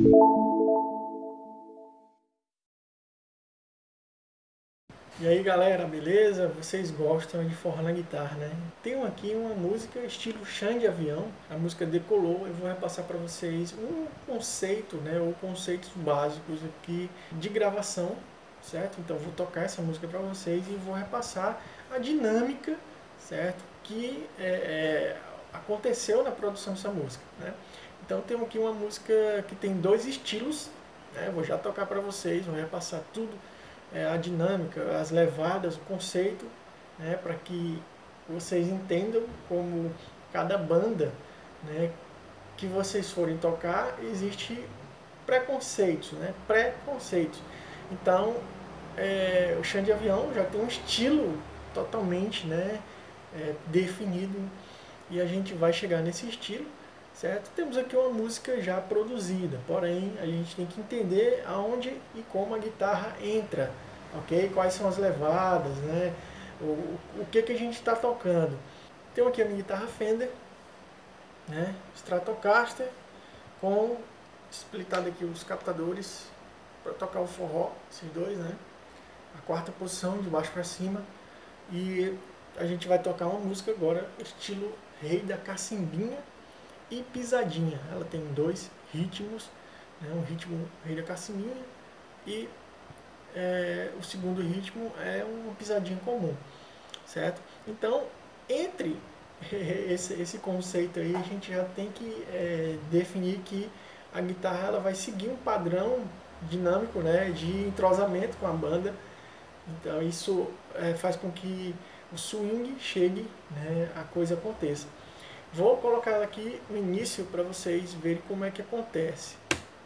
E aí galera, beleza? Vocês gostam de forró na guitarra, né? Tenho aqui uma música estilo chão de avião, a música Decolou. Eu vou repassar para vocês um conceito, né, ou conceitos básicos aqui de gravação, certo? Então vou tocar essa música para vocês e vou repassar a dinâmica, certo? Que aconteceu na produção dessa música, né? Então tenho aqui uma música que tem dois estilos, né? Vou já tocar para vocês, vou repassar tudo, a dinâmica, as levadas, o conceito, né, para que vocês entendam como cada banda, né, que vocês forem tocar, existe preconceitos, né, pré-conceitos. Então, o chão de avião já tem um estilo totalmente, né, definido, e a gente vai chegar nesse estilo, certo? Temos aqui uma música já produzida, porém a gente tem que entender aonde e como a guitarra entra, ok? Quais são as levadas, né? O que a gente está tocando. Tenho aqui a minha guitarra Fender, né? Stratocaster, com splitado aqui os captadores para tocar o forró, esses dois, né? A quarta posição, de baixo para cima, e a gente vai tocar uma música agora estilo Rei da Cacimbinha e Pisadinha. Ela tem dois ritmos, né? Um ritmo Rei da Cacimbinha e o segundo ritmo é uma pisadinha comum, certo? Então, entre esse conceito aí, a gente já tem que definir que a guitarra ela vai seguir um padrão dinâmico, né, de entrosamento com a banda. Então isso faz com que o swing chegue, né, a coisa aconteça. Vou colocar ela aqui no início para vocês verem como é que acontece.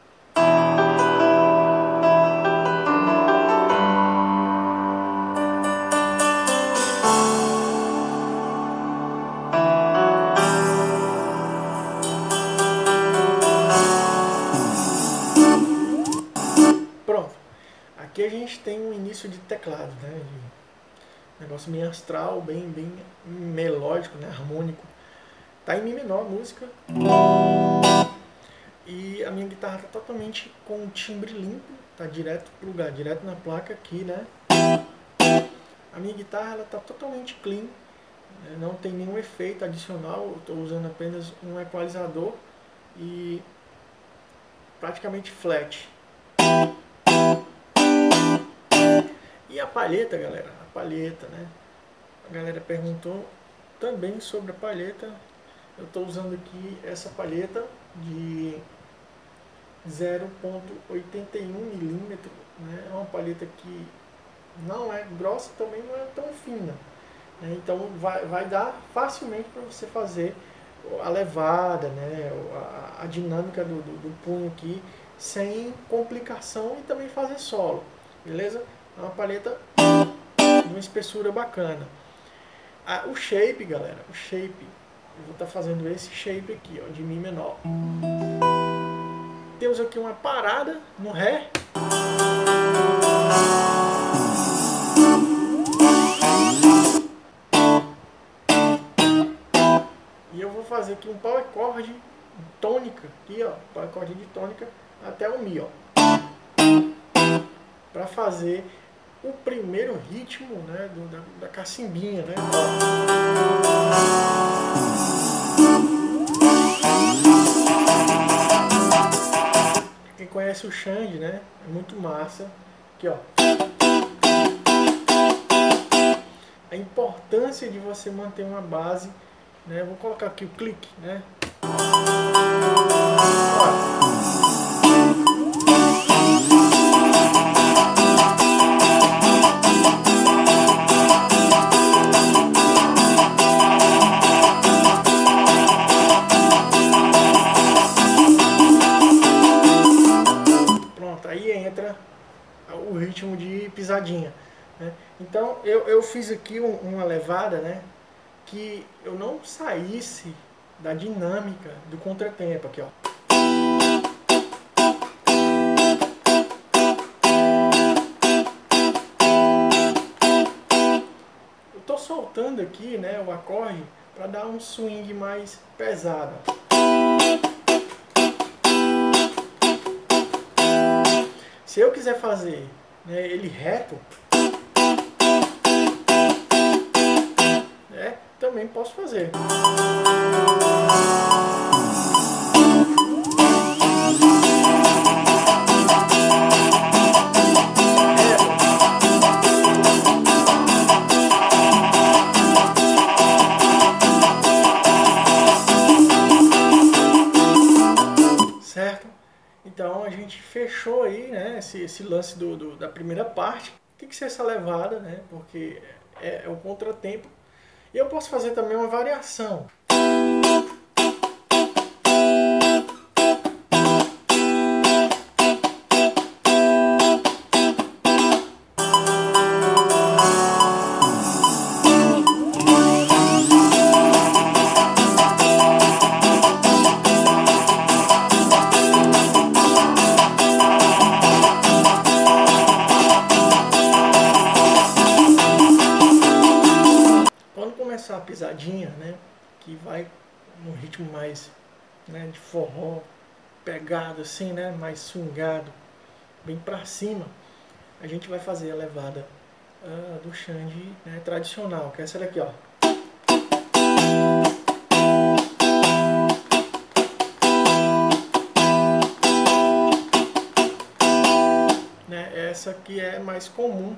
Pronto. Aqui a gente tem um início de teclado, né? Negócio meio astral, bem melódico, né? Harmônico. Tá em Mi menor a música. E a minha guitarra tá totalmente com o timbre limpo, tá direto pro lugar, direto na placa aqui, né? A minha guitarra ela tá totalmente clean, né? Não tem nenhum efeito adicional, eu tô usando apenas um equalizador e praticamente flat. E a palheta, galera, a palheta, né? A galera perguntou também sobre a palheta. Eu estou usando aqui essa palheta de 0,81 milímetro, né? É uma palheta que não é grossa, também não é tão fina, né? Então vai dar facilmente para você fazer a levada, né? A dinâmica do punho aqui, sem complicação, e também fazer solo, beleza? É uma palheta de uma espessura bacana. O shape, galera, o shape, eu vou estar fazendo esse shape aqui, ó, de Mi menor. Temos aqui uma parada no Ré. E eu vou fazer aqui um power chord tônica, aqui, ó, power chord de tônica até o Mi, ó, para fazer o primeiro ritmo, né, da cacimbinha, né? Quem conhece o Xande, né, é muito massa. Aqui, ó. A importância de você manter uma base, né? Vou colocar aqui o clique, né? Aí entra o ritmo de pisadinha, né? Então eu fiz aqui uma levada, né, que eu não saísse da dinâmica do contratempo aqui, ó. Eu tô soltando aqui, né, o acorde para dar um swing mais pesado. Se eu quiser fazer, né, ele reto, né, também posso fazer. Certo? Então a gente fechou aí, né, esse lance da primeira parte. Tem que ser essa levada, né, porque é um contratempo. E eu posso fazer também uma variação. A pisadinha, né, que vai no ritmo mais, né, de forró, pegado assim, né, mais swingado, bem pra cima, a gente vai fazer a levada do Xande, né, tradicional, que é essa daqui, ó. Né, essa aqui é mais comum.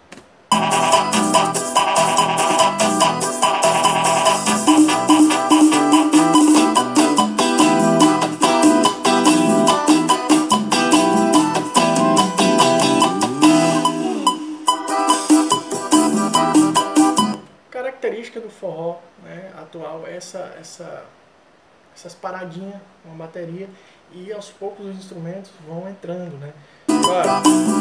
Característica do forró, né, atual é essas paradinhas com a bateria, e aos poucos os instrumentos vão entrando, né. Agora,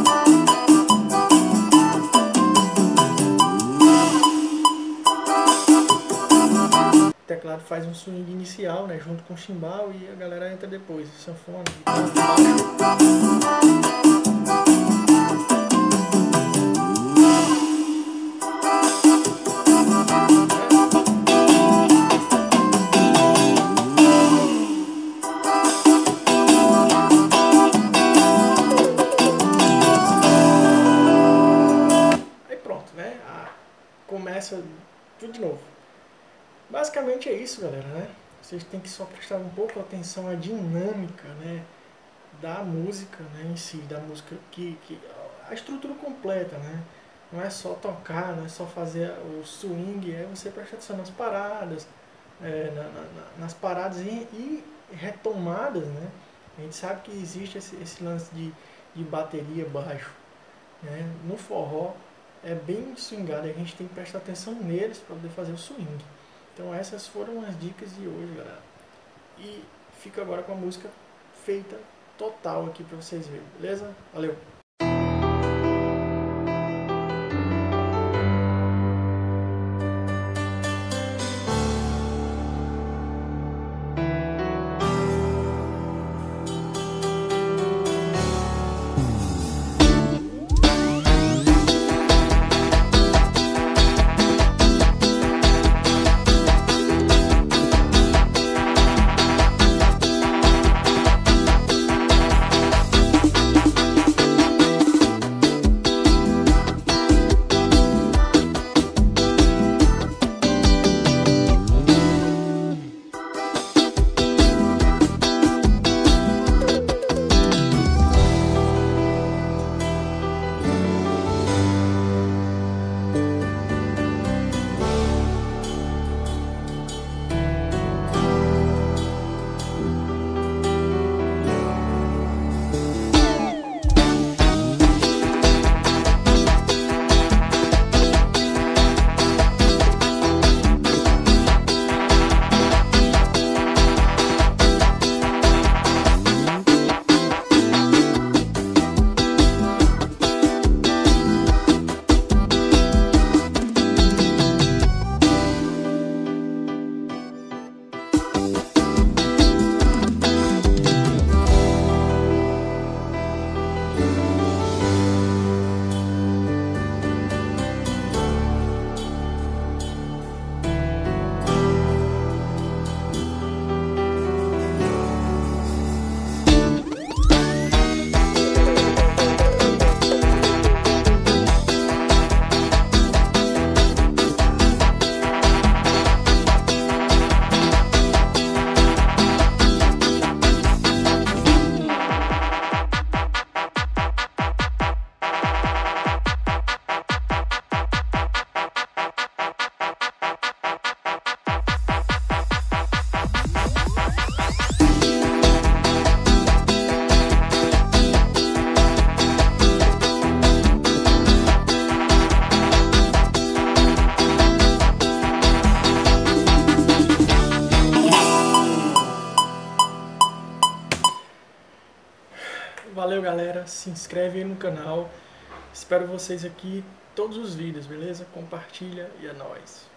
o teclado faz um swing inicial, né, junto com o chimbal, e a galera entra depois, sanfona, guitarra, baixo. Começa tudo de novo. Basicamente é isso, galera, né? Vocês têm que só prestar um pouco atenção à dinâmica, né, da música, né, em si, da música a estrutura completa, né? Não é só tocar, não é só fazer o swing, é você prestar atenção nas paradas, nas paradas e retomadas, né? A gente sabe que existe esse lance de bateria baixo, né? No forró é bem swingado, a gente tem que prestar atenção neles para poder fazer o swing. Então essas foram as dicas de hoje, galera. E fica agora com a música feita total aqui para vocês verem, beleza? Valeu! Valeu, galera. Se inscreve aí no canal. Espero vocês aqui todos os vídeos, beleza? Compartilha e é nóis.